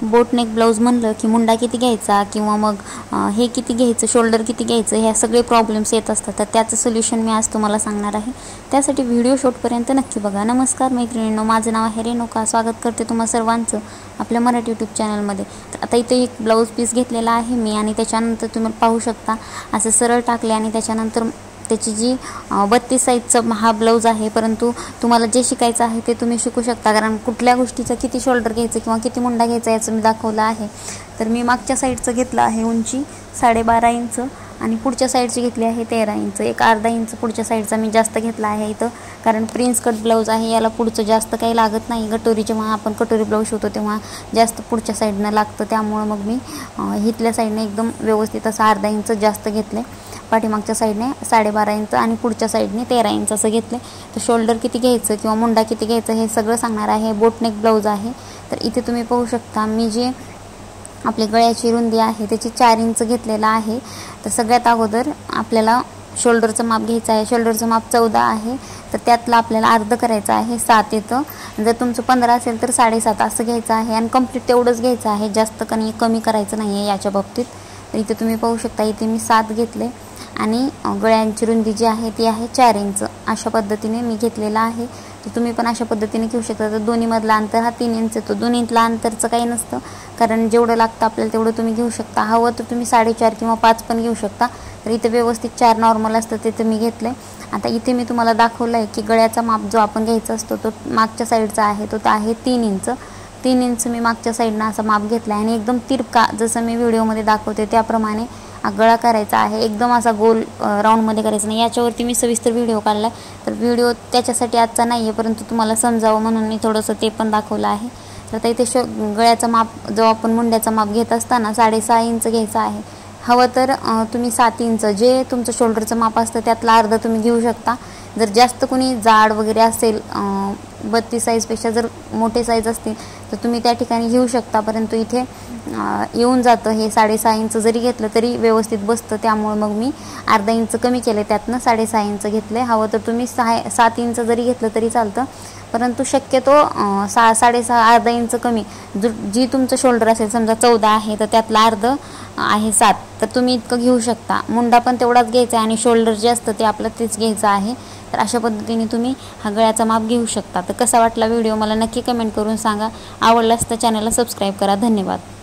Boat neck blouse म्हणलं की मुंडा किती घ्यायचा किंवा मग हे किती घ्यायचं, शोल्डर किती घ्यायचं, ह्या सगळे प्रॉब्लेम्स येत असतात. तर त्याचं सोल्युशन मी आज तुम्हाला सांगणार आहे. त्यासाठी व्हिडिओ शेवटपर्यंत नक्की बघा. नमस्कार मैत्रिणींनो, माझं नाव आहे रेणुका. स्वागत करते तुम्हा सर्वांचं आपल्या मराठी यूट्यूब चॅनलमध्ये. तर आता इथे एक ब्लाऊज पीस घेतलेला आहे मी आणि त्याच्यानंतर तुम्ही पाहू शकता असं सरळ टाकले आणि त्याच्यानंतर त्याची जी 32 साईजचा हा ब्लाऊज आहे. परंतु तुम्हाला जे शिकायचं आहे ते तुम्ही शिकू शकता, कारण कुठल्या गोष्टीचं किती शोल्डर घ्यायचं किंवा किती मुंडा घ्यायचा याचं मी दाखवलं आहे. तर मी मागच्या साईडचं घेतलं आहे उंची 12.5 इंच आणि पुढच्या साईडची घेतली आहे 13 इंच. एक अर्धा इंच पुढच्या साईडचा मी जास्त घेतला आहे इथं, कारण प्रिन्स कट ब्लाऊज आहे, याला पुढचं जास्त काही लागत नाही. कटोरी जेव्हा आपण कटोरी ब्लाऊज शिवतो तेव्हा जास्त पुढच्या साईडनं लागतं, त्यामुळं मग मी इथल्या साईडने एकदम व्यवस्थित असं अर्धा इंच जास्त घेतले. पाठीमागच्या साईडने 12.5 इंच आणि पुढच्या साईडने 13 इंच असं घेतले. तर शोल्डर किती घ्यायचं किंवा मुंडा किती घ्यायचं हे सगळं सांगणार आहे. बोटनेक ब्लाऊज आहे. तर इथे तुम्ही पाहू शकता मी जे आपली गळ्याची रुंदी आहे त्याची 4 इंच घेतलेला आहे. तर सगळ्यात अगोदर आपल्याला शोल्डरचं माप घ्यायचं आहे. शोल्डरचं माप 14 आहे, तर त्यातलं आपल्याला अर्ध करायचं आहे, 7 येतं. जर तुमचं 15 असेल तर 7.5 असं घ्यायचं आहे आणि कंप्लीट तेवढंच घ्यायचं आहे, जास्त कमी करायचं नाही आहे याच्या बाबतीत. तर इथे तुम्ही पाहू शकता इथे मी 7 घेतले आणि गळ्यांची रुंदी जी आहे ती आहे 4 इंच. अशा पद्धतीने मी घेतलेला आहे. तर तुम्ही पण अशा पद्धतीने घेऊ शकता. तर दोन्हीमधला अंतर हा 3 इंच येतो. दोन्हीतला अंतरचं काही नसतं, कारण जेवढं लागतं आपल्याला तेवढं तुम्ही घेऊ शकता. हवं तर तुम्ही 4.5 किंवा 5 पण घेऊ शकता. तर इथे व्यवस्थित 4 नॉर्मल असतं ते मी घेतले. आता इथे मी तुम्हाला दाखवलं आहे की गळ्याचा माप जो आपण घ्यायचा असतो तो मागच्या साईडचा आहे, तो आहे 3 इंच. 3 इंच मी मागच्या साईडनं असं माप घेतलं आहे आणि एकदम तिरका जसं मी व्हिडिओमध्ये दाखवते त्याप्रमाणे गळा करायचा आहे. एकदम असा गोल राऊंडमध्ये करायचा नाही. याच्यावरती मी सविस्तर व्हिडिओ काढला तर व्हिडिओ त्याच्यासाठी आजचा नाही आहे, परंतु तुम्हाला समजावं म्हणून मी थोडंसं ते पण दाखवलं आहे. तर आता इथे गळ्याचा माप जो आपण मुंड्याचा माप घेत असताना 6.5 इंच घ्यायचा आहे. हवं तर तुम्ही 7 इंच जे तुमचं शोल्डरचं माप असतं त्यातला अर्धा तुम्ही घेऊ शकता. जर जास्त कोणी जाड वगैरे असेल 32 साईजपेक्षा जर मोठे साईज असतील तर तुम्ही त्या ठिकाणी घेऊ शकता, परंतु इथे येऊन जातं हे 6.5 इंच जरी घेतलं तरी व्यवस्थित बसतं. त्यामुळे मग मी अर्धा इंच कमी केले, त्यातनं 6.5 इंच घेतले. हवं तर तुम्ही 7 इंच जरी घेतलं तरी चालतं, परंतु शक्यतो 6.5 अर्धा इंच कमी जी तुमचं शोल्डर असेल, समजा 14 आहे तर त्यातलं अर्ध आहे 7, तर तुम्ही इतकं घेऊ शकता. मुंडा पण तेवढाच घ्यायचा आहे आणि शोल्डर जे असतं ते आपलं तेच घ्यायचं आहे. तर अशा पद्धतीने तुम्ही हा गळ्याचा माप घेऊ शकता. तर कसा वाटला व्हिडिओ मला नक्की कमेंट करून सांगा. आवडल्यास तर चॅनलला सबस्क्राईब करा. धन्यवाद.